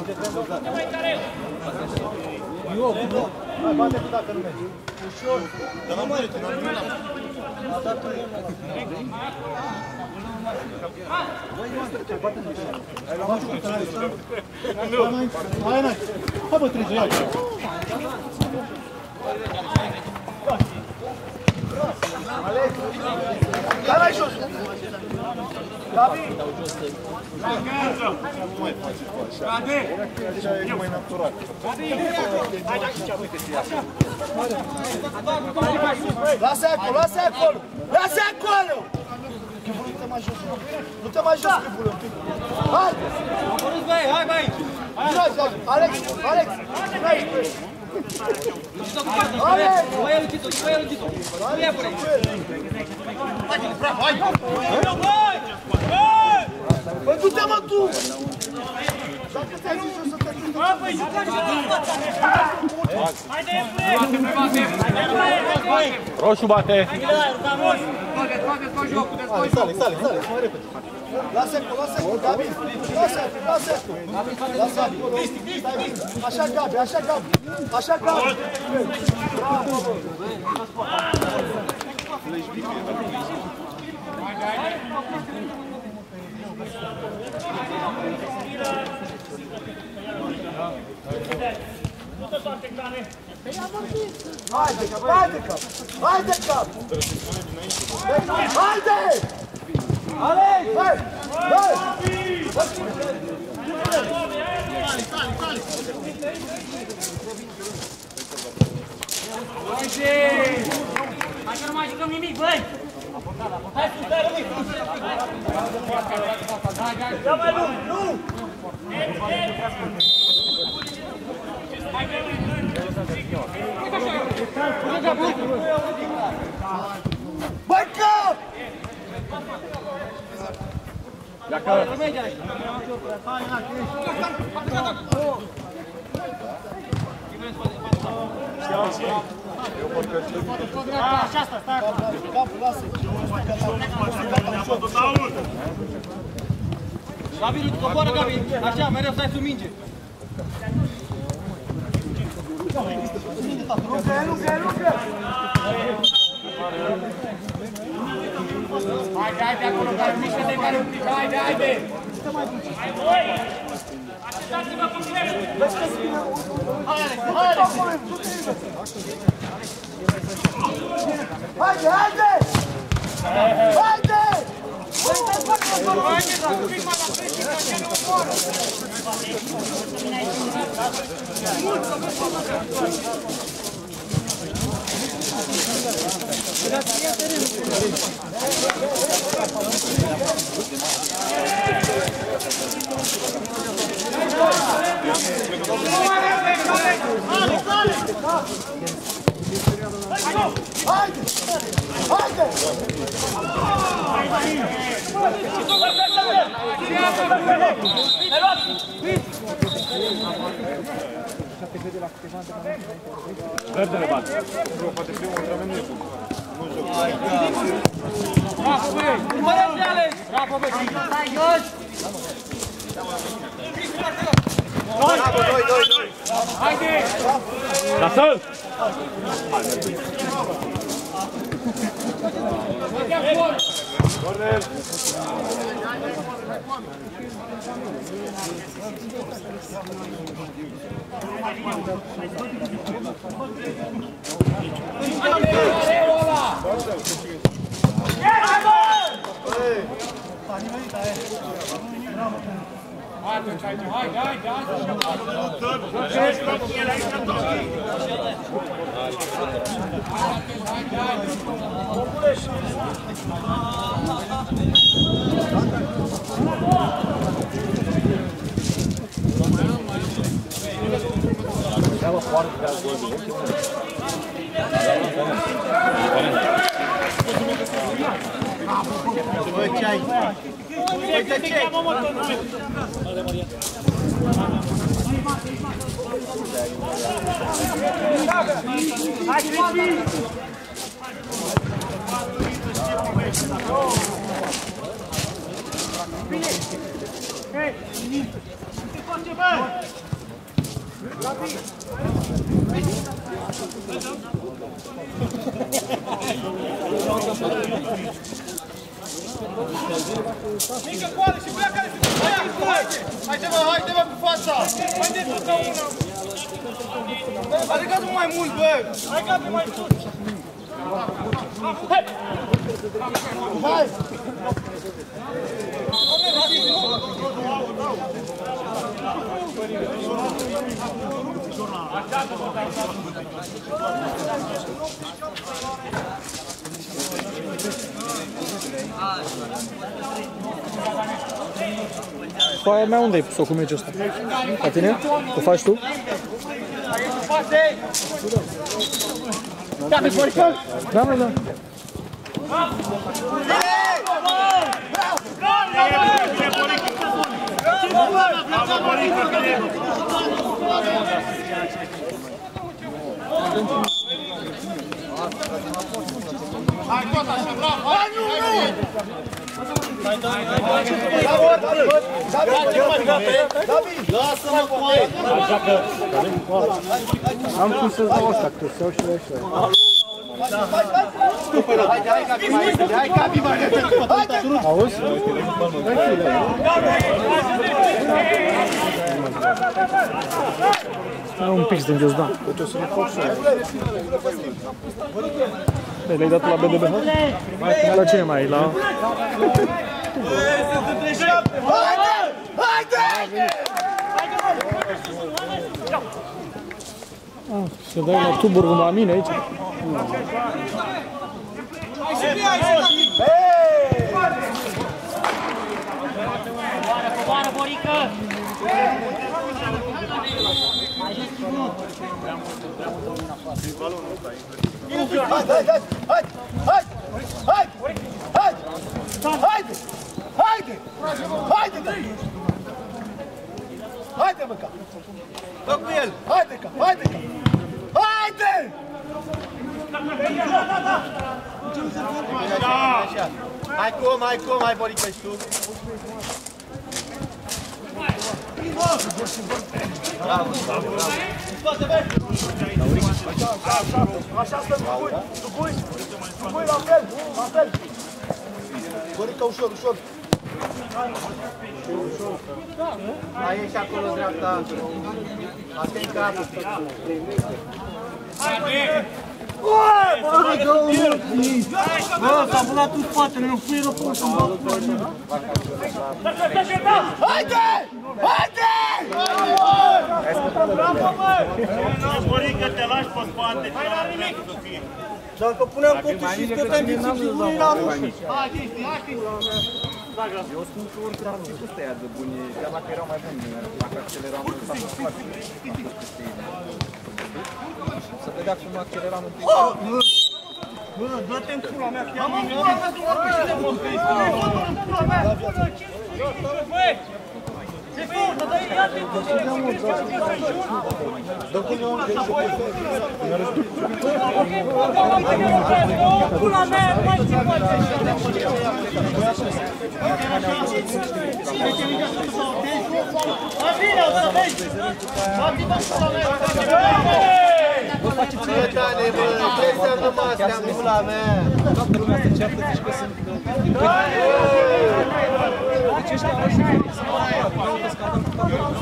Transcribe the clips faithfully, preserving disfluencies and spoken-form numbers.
Eu, hai, bate tu dacă nu mergi. Ușor. Dar nu merge, nu merge. A dat tu mult. Hai la mașul că n-ai stat. Hai înainte. Hai bă, trece, ia. Alex! Dai mai jos! Gabi! Nu mai face cu așa. Așa e mai natural. Lasă acolo, lasă acolo! Lasă acolo! Chibul, nu te mai jos, nu te mai jos, Chibul, un pic. Hai! Hai, mai! Alex, Alex! Alex! Vai el Tito, vai el Tito. Ia por aí. Vai! Păi du-te mă tu! Dacă ți-ai zis eu să te duci... Bă, păi jucați și haide, Roșu bate! Sale, sale, sale, sale, mai repede. Lasă acolo, lasă acolo, Gabi! Lasă acolo, lasă acolo! Lasă acolo! Așa, Gabi, așa, Gabi! Așa, Gabi! Bravo, bă! Haide, cap, haide, cap! Haide, cap! Haide! Alex! Hai! Hai! Hai că nu mai jucăm nimic, băi! Hai sus, dai lui! Ia mai lung, nu! Băi, cap! Dacă... Așa asta, stai acolo! Capul, lasă! Gabi, coboară Gabi. Așa, mereu stai sub minge. Lungă, lungă, lungă! Haide, haide acolo, Gabi, mișcă-te care un pic, haide, haide! Hai, voi! Așteptați-vă cu creierul! Haide, haide! Haide! Haide, să un pic mai la crești, ca să ne omoară! Haide! Haide! Verdele bate. Poate primul antrenament nu e bun. Nu joc. Bravo, băi! Urmărește, Alex! Bravo, băi! Stai jos! Bravo, doi, doi, doi! Haide! Lasă-l! Corner! Haide, haide, haide, Ela fora de casa dois. Uite aici! Uite ce! hai, Cristi! Mică coadă și pleacă-le! Haide-mă, haide-mă cu fața! Haideți-vă ca una! Adegați-mă mai mult, bă! Hai, Gabi, mai sus! Hai! Hai! Foaia mea unde ai pus-o? Cum merge ăsta? La tine? O faci tu? Da, da, da. Hai, tot așa, bravo! Hai, nu, nu! Lasă-mă cu aia! Am cum să-ți dau asta, că să iau și la ăștia. Haide, hai, Gabi, mai repede! Hai, Gabi, mai repede! Auzi? Stai un pic, suntem jos, da. Le-ai dat la B D B? La cine mai ai? La... Haide! Haide! Ah, se dai la tuburi cum la mine aici. Coboară, Borică! Haide, haide, haide, haide, haide, haide, haide, haide, haide, haide, mă, ca, dă cu el, haide, ca, haide, ca, haide! Hai cum, hai cum, hai Borică și tu. Bravo, bravo, bravo. Așa stă, tu pui, tu pui, tu pui la fel, la fel. Borică, ușor, ușor. Mai e și acolo dreapta. Atent capul. Bă, s-a volat în spatele, nu fui răpus în bă. Haide! Haide! Bravo, bă! Borică, te lași pe spate, ce la nimic să fie. Dacă puneam copii și stăteam din țipului la ruș. Hai, Cristi, hai, Cristi! Eu spun că oricât am văzut ăia de buni, chiar dacă erau mai buni, dacă acceleram în față foarte să vedea cum acceleram întâi. Bă, dă-te în pula mea, chiar Am în pula mea, tu vorbești de mult, Cristi! Am în pula mea! Băi! Ce faci? Dar dă-i, ia-te! Pula mea, nu mai ce face! Mai bine, o să vezi! Dați-vă pula mea! Ce tane, bă! Ce înseamnă astea în pula mea? Toată lumea se ceartă, zici că sunt... Deci ăștia au și să mă aia, vreau că scadăm cu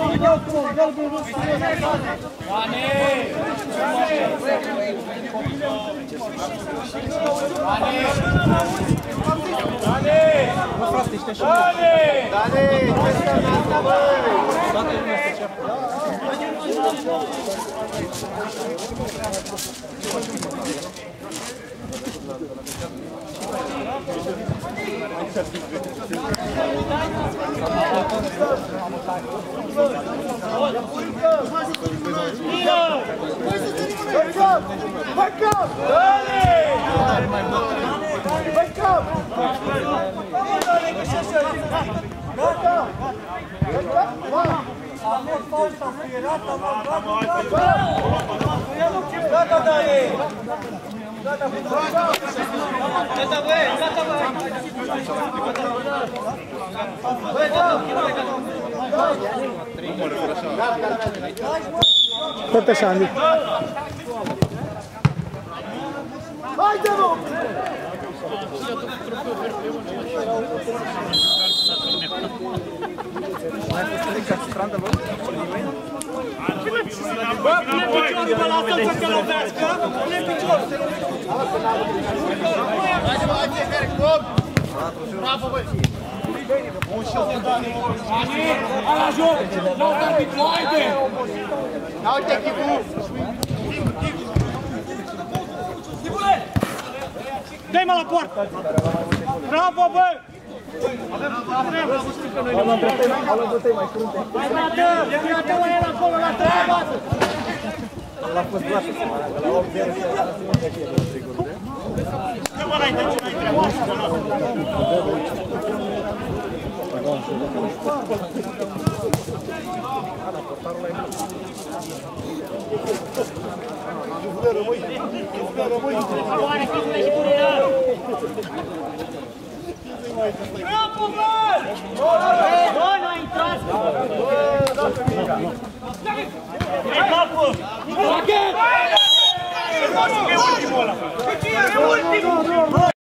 Bă, frate, ăștia și... Dane, ce înseamnă asta, bă? Toată lumea se ceartă. Gata, Dani! Gata, băi! Gata, băi! Băi, gata! Tot așa, Andy. Haide, mă! Bă, pune piciorul, bă, lasă-l să te lovească! Pune piciorul! Haide, bă, haide, fiecare, club! Bravo, băi! Ani, ala joc! N-au arbitru, haide! Ia uite echipul! Stimule! Dă-i-mă la poartă! Bravo, bă! Mai dă! Dă-mă el acolo, la treia bază! L-a fost glasă să mă arată, la opt zero și a răspuns de fie de friguri, de? Dă-mă înainte, ce n-ai treabă! Oare, fii și pune el! Bravo, bă! Bă, n-a intrat! E capul! Ultimul ăla! E ultimul!